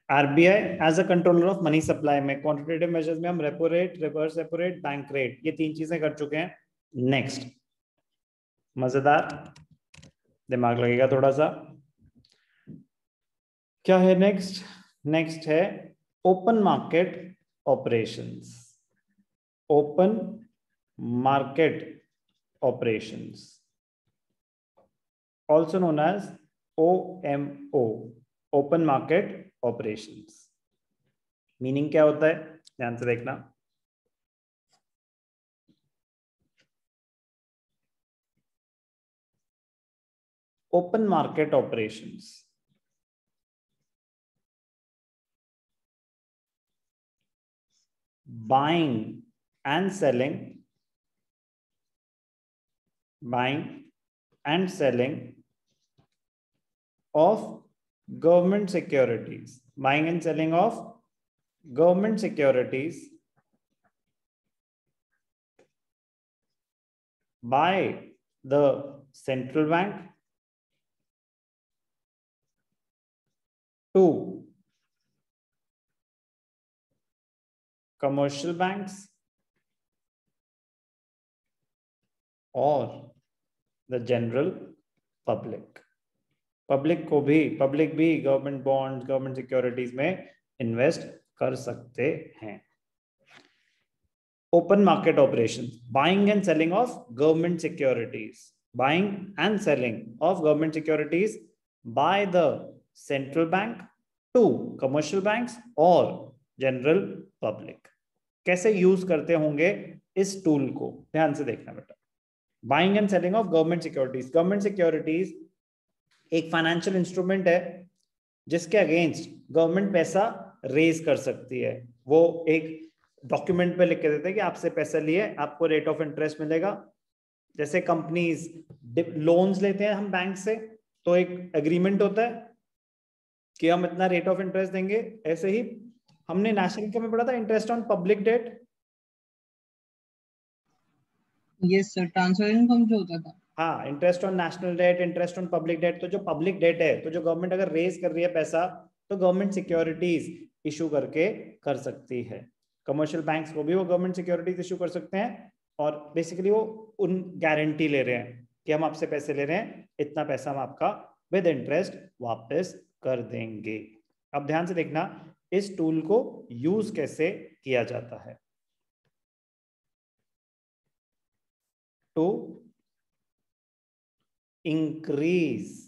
RBI as a controller of money supply में quantitative measures में हम repo rate, reverse repo rate, bank rate, ये 3 चीजें कर चुके हैं. नेक्स्ट, मजेदार, दिमाग लगेगा थोड़ा सा. क्या है नेक्स्ट? नेक्स्ट है open market operations. Open market operations, also known as OMO, open market operations. Meaning क्या होता है, ध्यान से देखना. Open market operations, buying and selling of government securities, buying and selling of government securities by the central bank to commercial banks or the general public. Public भी government bond, government securities में invest कर सकते हैं. Open market operation, buying and selling of government securities, buying and selling of government securities by the central bank to commercial banks और general public. कैसे use करते होंगे इस टूल को, ध्यान से देखना बेटा. Buying and selling of government securities. Government securities एक फाइनेंशियल इंस्ट्रूमेंट है जिसके अगेंस्ट गवर्नमेंट पैसा रेज कर सकती है. वो एक डॉक्यूमेंट पे लिख के देते हैं कि आपसे पैसा लिए आपको रेट ऑफ इंटरेस्ट मिलेगा. जैसे कंपनीज लोन्स लेते हैं हम बैंक से, तो एक एग्रीमेंट होता है कि हम इतना रेट ऑफ इंटरेस्ट देंगे. ऐसे ही हमने नेशनल इनकम में पढ़ा था interest on public debt. Yes sir, transfer income जो होता था. हाँ, interest on national debt, interest on public debt. तो जो पब्लिक डेट है, तो जो गवर्नमेंट अगर रेज कर रही है पैसा, तो गवर्नमेंट सिक्योरिटीज इशू करके कर सकती है. कमर्शियल बैंक्स को भी वो गवर्नमेंट सिक्योरिटीज इशू कर सकते हैं और बेसिकली वो उन गारंटी ले रहे हैं कि हम आपसे पैसे ले रहे हैं, इतना पैसा हम आपका विद इंटरेस्ट वापस कर देंगे. अब ध्यान से देखना इस टूल को यूज कैसे किया जाता है. To increase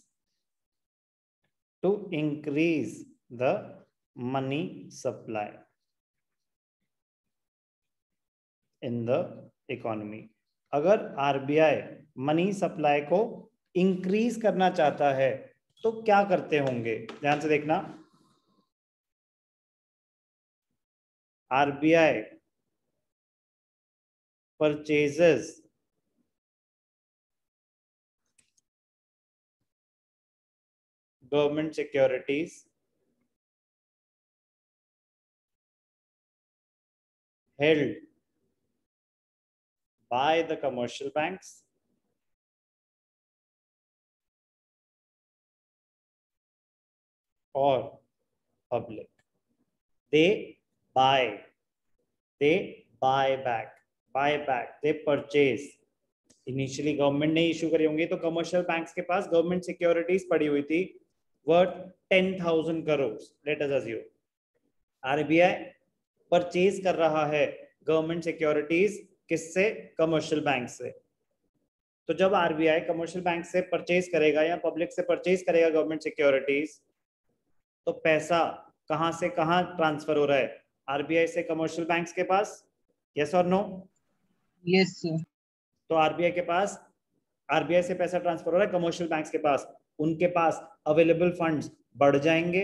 the money supply in the economy. अगर आरबीआई मनी सप्लाई को इंक्रीज करना चाहता है तो क्या करते होंगे, ध्यान से देखना. RBI purchases government securities held by the commercial banks or public. They buy back, they purchase. Initially government ने इशू करी होंगी, तो कमर्शियल बैंक्स के पास गवर्नमेंट सिक्योरिटीज पड़ी हुई थी worth 10,000 crore. Let us assume RBI purchase कर रहा है गवर्नमेंट सिक्योरिटीज किससे, कमर्शियल बैंक से. तो जब आरबीआई कमर्शियल बैंक से परचेज करेगा या पब्लिक से परचेज करेगा गवर्नमेंट सिक्योरिटीज, तो पैसा कहां से कहां ट्रांसफर हो रहा है, आरबीआई से कमर्शियल बैंक्स के पास. यस और नो? Yes sir. तो आरबीआई के पास, आरबीआई से पैसा ट्रांसफर हो रहा है कमर्शियल बैंक्स के पास. उनके पास अवेलेबल फंड्स बढ़ जाएंगे.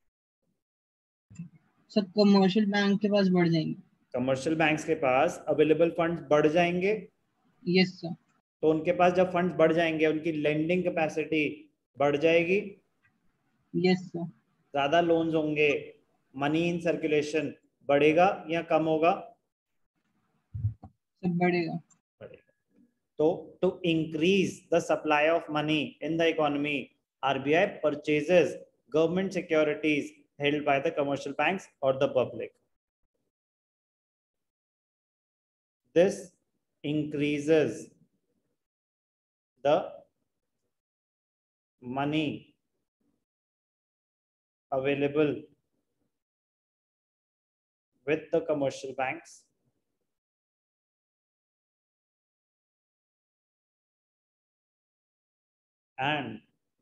सर कमर्शियल बैंक के पास बढ़ जाएंगे. कमर्शियल बैंक्स के पास अवेलेबल फंड्स बढ़ जाएंगे. Yes sir. तो उनके पास जब फंड्स बढ़ जाएंगे, उनकी लेंडिंग कैपेसिटी बढ़ जाएगी. Yes sir. ज्यादा लोन्स होंगे, मनी इन सर्कुलेशन बढ़ेगा या कम होगा? सर बढ़ेगा. तो to increase the supply of money in the economy, RBI purchases government securities held by the commercial banks or the public. This increases the money available with the commercial banks and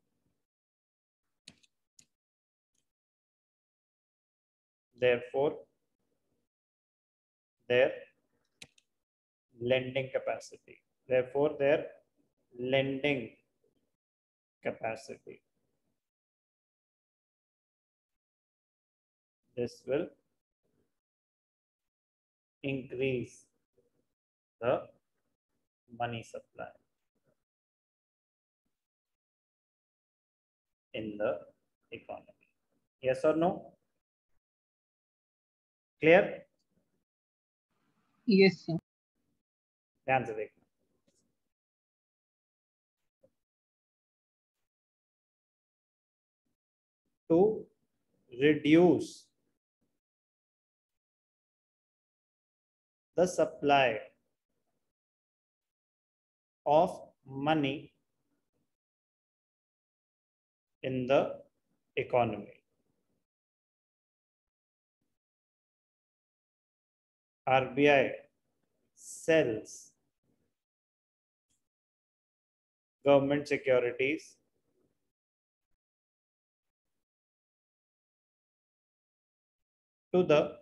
therefore their lending capacity. Therefore, their lending capacity. This will increase the money supply in the economy. Yes or no? Clear? Yes, sir. ध्यान से देखना. To reduce the supply of money in the economy, RBI sells government securities to the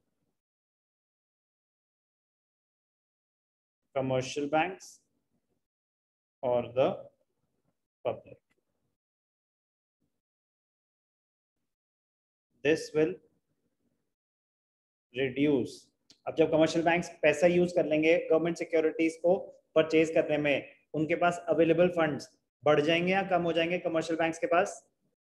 commercial banks or the public. This will reduce. अब जब commercial banks पैसा use कर लेंगे government securities को purchase करने में, उनके पास अवेलेबल फंड्स बढ़ जाएंगे या कम हो जाएंगे कमर्शियल बैंक्स के पास?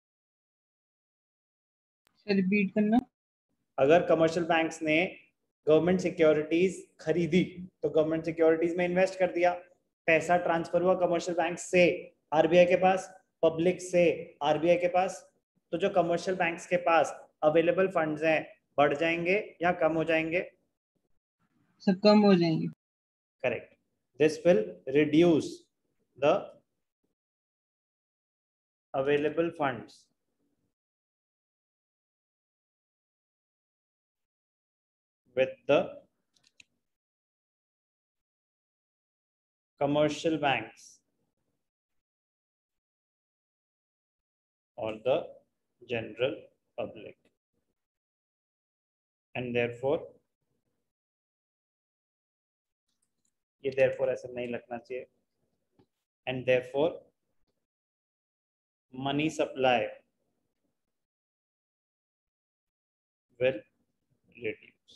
रिपीट करना. अगर कमर्शियल बैंक्स ने गवर्नमेंट सिक्योरिटीज खरीदी तो गवर्नमेंट सिक्योरिटीज में इन्वेस्ट कर दिया, पैसा ट्रांसफर हुआ कमर्शियल बैंक से आरबीआई के पास, पब्लिक से आरबीआई के पास, तो जो कमर्शियल बैंक्स के पास अवेलेबल फंड्स हैं बढ़ जाएंगे या कम हो जाएंगे? सब कम हो जाएंगे. Correct. This will reduce the available funds with the commercial banks or the general public, and therefore ये therefore ऐसा नहीं लगना चाहिए, and therefore money supply will reduce.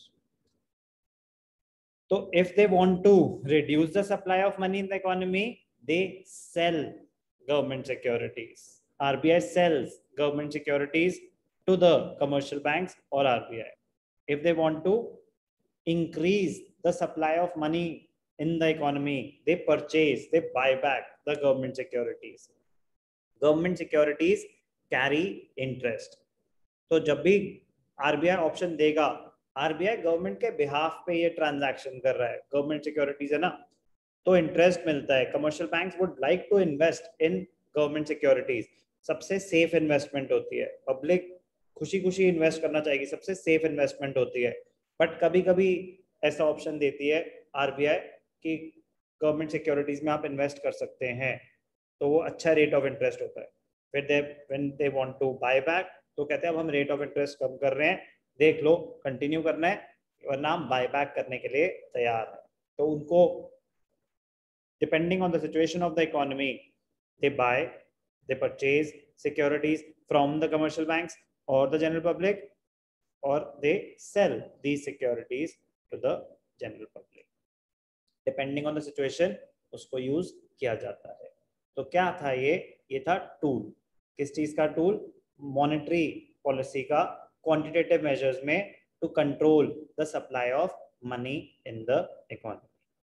So if they want to reduce the supply of money in the economy, they sell government securities. RBI sells government securities to the commercial banks or RBI. If they want to increase the supply of money in the economy, they purchase, they buy back the government securities. Government securities carry interest. तो जब भी RBI option देगा, RBI government के behalf पे ये transaction कर रहा है, गवर्नमेंट सिक्योरिटीज है ना, तो इंटरेस्ट मिलता है. Commercial banks would like to invest in government securities. सबसे सेफ इन्वेस्टमेंट होती है, पब्लिक खुशी खुशी इन्वेस्ट करना चाहेगी, सबसे सेफ इन्वेस्टमेंट होती है. बट कभी कभी ऐसा ऑप्शन देती है आरबीआई कि गवर्नमेंट सिक्योरिटीज में आप इन्वेस्ट कर सकते हैं, तो वो अच्छा रेट ऑफ इंटरेस्ट होता है. फिर when they want to buy back तो कहते हैं अब हम रेट ऑफ इंटरेस्ट कम कर रहे हैं, देख लो कंटिन्यू करना है वरना हम बाय बैक करने के लिए तैयार है. तो उनको depending on the situation of the economy they buy, they purchase securities from the commercial banks और द जनरल पब्लिक, और they sell these securities to the general public. Depending on the situation उसको use किया जाता है. तो क्या था ये था टूल. किस चीज का टूल? मॉनेटरी पॉलिसी का, क्वांटिटेटिव मेजर्स में to control the supply of money in the economy.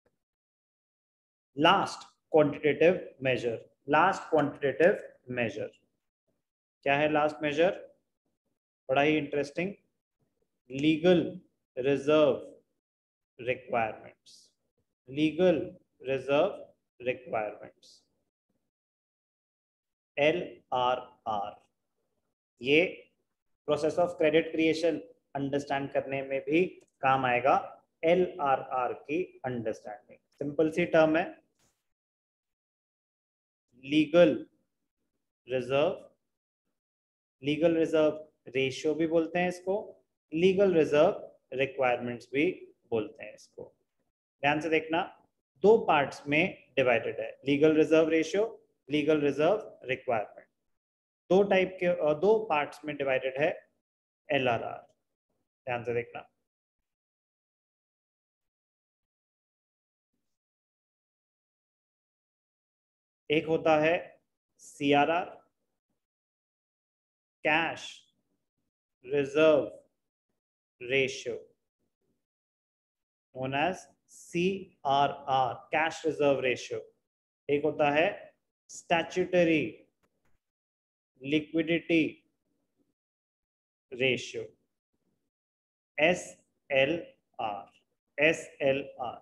Last quantitative measure क्या है? लास्ट मेजर बड़ा ही interesting, legal reserve requirements, legal reserve requirements, LRR। ये process of credit creation understand करने में भी काम आएगा, LRR की अंडरस्टैंडिंग। सिंपल सी टर्म है, लीगल रिजर्व रेशियो भी बोलते हैं इसको, लीगल रिजर्व रिक्वायरमेंट्स भी बोलते हैं इसको। ध्यान से देखना, दो पार्ट्स में डिवाइडेड है, legal reserve ratio, legal reserve requirement, दो टाइप के, दो पार्ट्स में डिवाइडेड है LRR। ध्यान से देखना, एक होता है CRR, cash reserve ratio, known as CRR, cash reserve ratio. एक होता है स्टैट्यूटरी लिक्विडिटी रेशियो, SLR।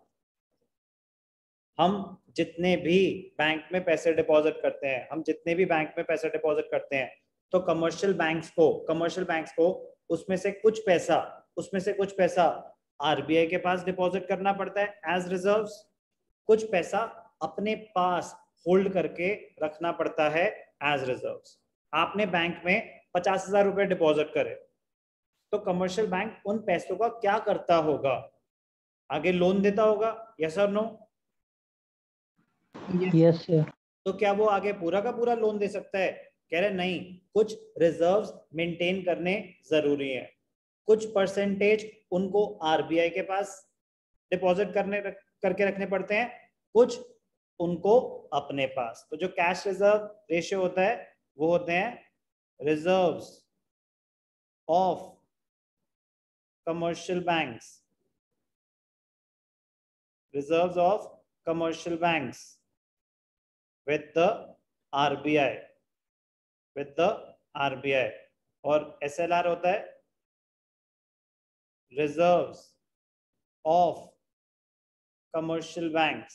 हम जितने भी बैंक में पैसे डिपॉजिट करते हैं, करते हैं, तो कमर्शियल बैंक्स को उसमें से कुछ पैसा RBI के पास डिपॉजिट करना पड़ता है एज रिजर्व्स, कुछ पैसा अपने पास होल्ड करके रखना पड़ता है एज रिजर्व्स। आपने बैंक में 50,000 रुपए डिपॉजिट करे, तो कमर्शियल बैंक उन पैसों का क्या करता होगा? आगे लोन देता होगा, यस और नो? Yes sir. तो क्या वो आगे पूरा का पूरा लोन दे सकता है? कह रहे नहीं, कुछ रिजर्व्स मेंटेन करने जरूरी है, कुछ परसेंटेज उनको RBI के पास डिपॉजिट करके रखने पड़ते हैं, कुछ उनको अपने पास। तो जो कैश रिजर्व रेशियो होता है वो होते हैं reserves of commercial banks, reserves of commercial banks with the RBI, और SLR होता है reserves of commercial banks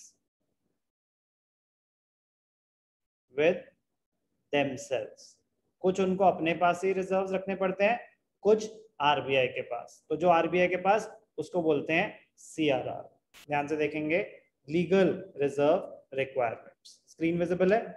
with themselves। कुछ उनको अपने पास ही रिजर्व्स रखने पड़ते हैं, कुछ RBI के पास। तो जो RBI के पास, उसको बोलते हैं CRR। ध्यान से देखेंगे, legal reserve requirements. Screen visible है?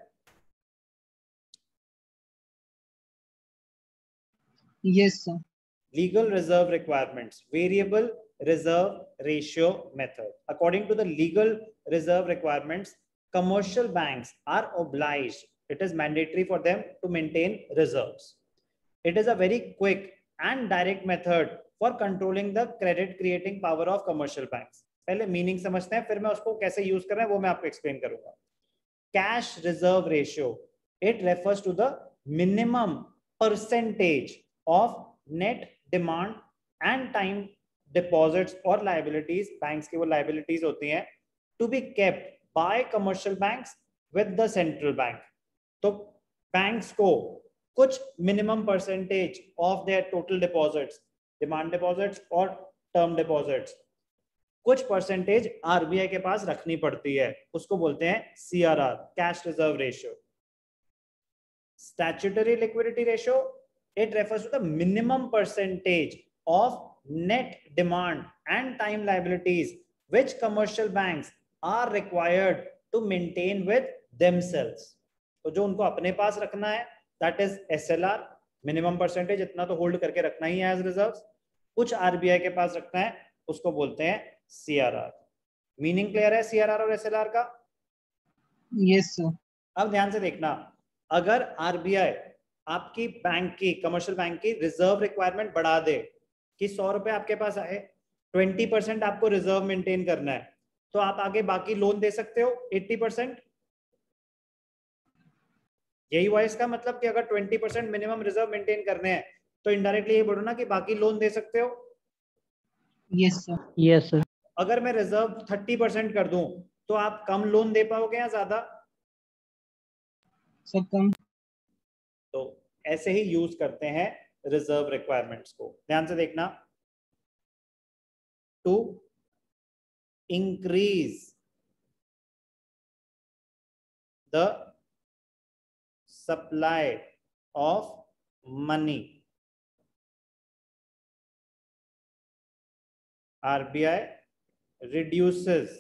Yes sir. Legal reserve requirements, variable reserve ratio method. According to the legal reserve requirements, commercial banks are obliged, it is mandatory for them to maintain reserves. It is a very quick and direct method for controlling the credit creating power of commercial banks. पहले meaning समझते हैं, फिर मैं उसको कैसे use कर रहे हैं वो मैं आपको एक्सप्लेन करूंगा। Cash reserve ratio, it refers to the minimum percentage of net demand and time deposits और लायबिलिटीज, बैंक्स की वो लायबिलिटीज होती हैं, to be kept by commercial banks with the central bank. तो बैंक्स को कुछ minimum percentage of their total deposits, demand deposits और term deposits, कुछ परसेंटेज RBI के पास रखनी पड़ती है, उसको बोलते हैं CRR, cash reserve ratio. Statutory liquidity ratio, it refers to the minimum percentage of net demand and time liabilities which commercial banks are required to maintain with themselves। तो जो उनको अपने पास रखना है, that is SLR, minimum percentage, इतना तो hold करके रखना ही है as reserves। कुछ RBI के पास रखना है, उसको बोलते हैं CRR। मीनिंग क्लियर है CRR और SLR का? Yes sir. अब ध्यान से देखना, अगर RBI आपकी बैंक की, कमर्शियल बैंक की रिजर्व रिक्वायरमेंट बढ़ा दे कि 100 रुपए आपके पास आए, 20% आपको रिजर्व मेंटेन करना है, तो आप आगे बाकी लोन दे सकते हो 80%। यही हुआ इसका मतलब कि अगर 20% मिनिमम रिजर्व मेंटेन करने हैं, तो इनडायरेक्टली ये बोलो ना कि बाकी लोन दे सकते हो। Yes sir. Yes sir. अगर मैं रिजर्व 30% कर दूं, तो आप कम लोन दे पाओगे या ज्यादा? सब कम। तो ऐसे ही यूज करते हैं रिजर्व रिक्वायरमेंट्स को। ध्यान से देखना, to increase the supply of money, RBI reduces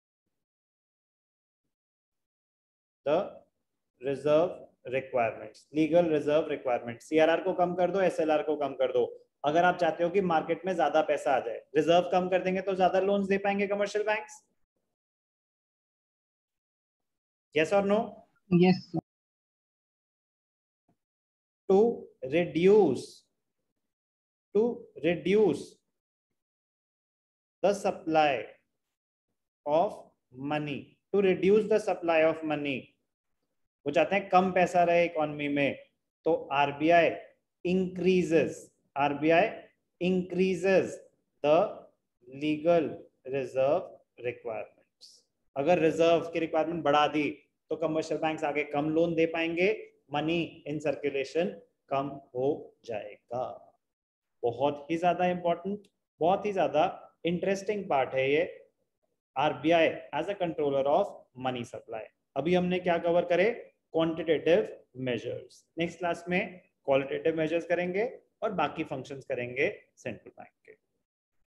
the reserve requirements, legal reserve requirements। CRR को कम कर दो, SLR को कम कर दो। अगर आप चाहते हो कि मार्केट में ज्यादा पैसा आ जाए, रिजर्व कम कर देंगे तो ज्यादा लोन्स दे पाएंगे कमर्शियल बैंक्स। यस और no? Yes sir. To reduce the supply of money, to reduce the supply of money, वो चाहते हैं कम पैसा रहे इकोनॉमी में, तो RBI increases the legal reserve requirements। अगर रिजर्व की रिक्वायरमेंट बढ़ा दी तो कमर्शियल बैंक्स आगे कम लोन दे पाएंगे, मनी इन सर्कुलेशन कम हो जाएगा। बहुत ही ज्यादा इंपॉर्टेंट, बहुत ही ज्यादा इंटरेस्टिंग पार्ट है ये, RBI as a controller of money supply. अभी हमने क्या कवर करे? Quantitative measures. नेक्स्ट क्लास में क्वालिटेटिव मेजर्स करेंगे और बाकी फंक्शंस करेंगे सेंट्रल बैंक।